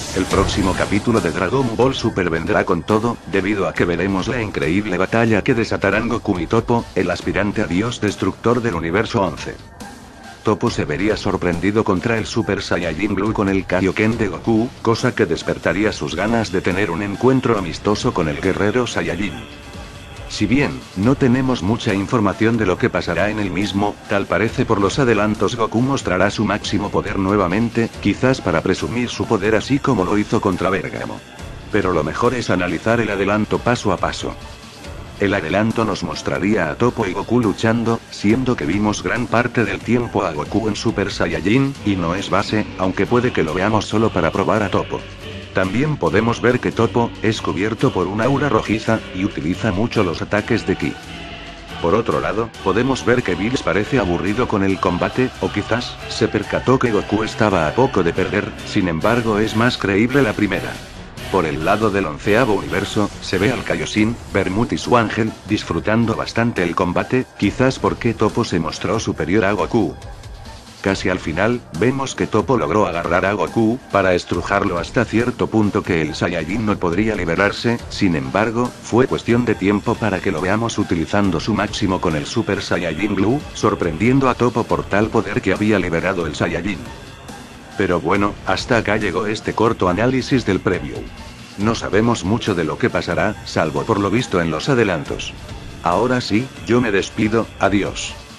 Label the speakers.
Speaker 1: El próximo capítulo de Dragon Ball Super vendrá con todo, debido a que veremos la increíble batalla que desatarán Goku y Toppo, el aspirante a Dios destructor del universo 11. Toppo se vería sorprendido contra el Super Saiyajin Blue con el Kaioken de Goku, cosa que despertaría sus ganas de tener un encuentro amistoso con el guerrero Saiyajin. Si bien, no tenemos mucha información de lo que pasará en el mismo, tal parece por los adelantos Goku mostrará su máximo poder nuevamente, quizás para presumir su poder así como lo hizo contra Bergamo. Pero lo mejor es analizar el adelanto paso a paso. El adelanto nos mostraría a Toppo y Goku luchando, siendo que vimos gran parte del tiempo a Goku en Super Saiyajin, y no es base, aunque puede que lo veamos solo para probar a Toppo. También podemos ver que Toppo es cubierto por una aura rojiza, y utiliza mucho los ataques de Ki. Por otro lado, podemos ver que Bills parece aburrido con el combate, o quizás, se percató que Goku estaba a poco de perder, sin embargo es más creíble la primera. Por el lado del 11º universo, se ve al Kaioshin, Bermut y su ángel, disfrutando bastante el combate, quizás porque Toppo se mostró superior a Goku. Casi al final, vemos que Toppo logró agarrar a Goku, para estrujarlo hasta cierto punto que el Saiyajin no podría liberarse, sin embargo, fue cuestión de tiempo para que lo veamos utilizando su máximo con el Super Saiyajin Blue, sorprendiendo a Toppo por tal poder que había liberado el Saiyajin. Pero bueno, hasta acá llegó este corto análisis del preview. No sabemos mucho de lo que pasará, salvo por lo visto en los adelantos. Ahora sí, yo me despido, adiós.